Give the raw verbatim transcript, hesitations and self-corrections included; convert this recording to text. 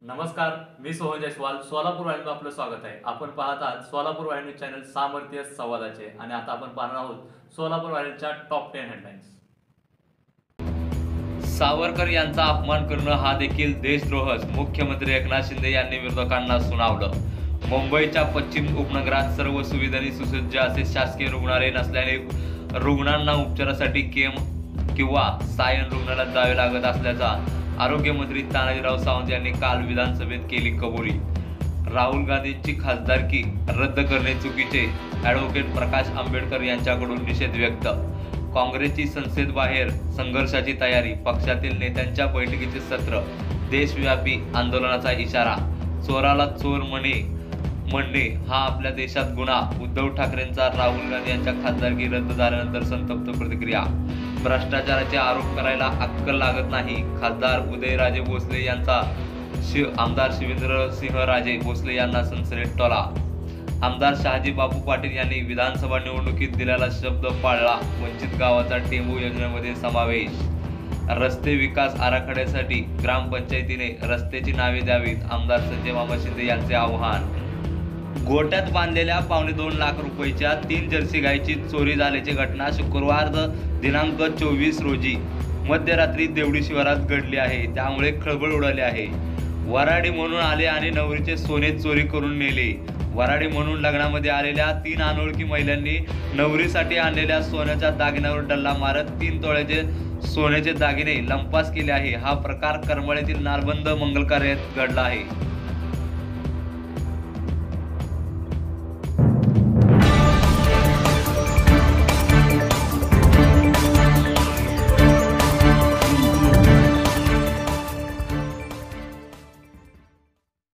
नमस्कार, मी सोहन जयस्वाल. सोलापूर वाहिनीत आपलं स्वागत आहे. आपण पाहत आहात सोलापूर वाहिनी चॅनल सामर्थ्य संवादाचे आणि आता आपण पाहणार आहोत सोलापूर वाहिनीच्या टॉप टेन हेडलाईन्स. सावरकर यांचा अपमान करणं हा देखील देशद्रोहच, मुख्यमंत्री एकनाथ शिंदे यांनी विरोधकांना सुनावलं. मुंबईच्या पश्चिम उपनगरात सर्व सुविधांनी सुसज्ज असे शासकीय रुग्णालय नसल्याने रुग्णांना उपचारासाठी केम किंवा सायन रुग्णालयात जावे लागत असल्याचा आरोग्यमंत्री तानाजीराव सावंत यांनी काल विधानसभेत केली कबुली. राहुल गांधींची खासदारकी रद्द करणे चुकीचे, ॲडव्होकेट प्रकाश आंबेडकर यांच्याकडून निषेध व्यक्त. काँग्रेसची संसदेबाहेर संघर्षाची तयारी, पक्षातील नेत्यांच्या बैठकीचे सत्र, देशव्यापी आंदोलनाचा इशारा. चोराला चोर म्हणे म्हणणे हा आपल्या देशात गुन्हा, उद्धव ठाकरेंचा राहुल गांधी यांच्या खासदारकी रद्द झाल्यानंतर संतप्त प्रतिक्रिया. भ्रष्टाचाराचे आरोप करायला अक्कल लागत नाही, खासदार उदयराजे भोसले यांचा शिव आमदार शिवेंद्रसिंहराजे भोसले यांना सनसनीत टोला. आमदार शहाजी बापू पाटील यांनी विधानसभा निवडणुकीत दिलेला शब्द पाळला, वंचित गावाचा टेंबू योजनेमध्ये समावेश. रस्ते विकास आराखड्यासाठी ग्रामपंचायतीने रस्त्याची नावे द्यावीत, आमदार संजय मामा शिंदे यांचे आवाहन. गोट्यात बांधलेल्या पावणे दोन लाख रुपयाच्या तीन जर्सी गायची चोरी झाल्याची घटना शुक्रवार दिनांक चोवीस रोजी मध्यरात्री देवडी शिवारात घडली आहे. त्यामुळे खळबळ उडाली आहे. वराडी म्हणून आले आणि नवरीचे सोने चोरी करून नेले. वराडी म्हणून लग्नामध्ये आलेल्या तीन अनोळखी महिलांनी नवरीसाठी आणलेल्या सोन्याच्या दागिन्यावर डल्ला मारत तीन तोळ्याचे सोन्याचे दागिने लंपास केले आहे. हा प्रकार करमाळ्यातील नालबंद मंगल कार्यात घडला आहे.